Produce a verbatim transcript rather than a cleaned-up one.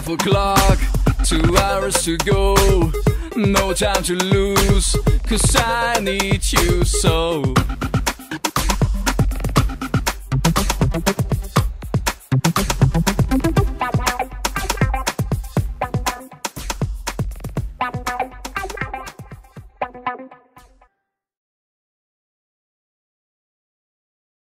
twelve o'clock, two hours to go. No time to lose, cause I need you so. Bye.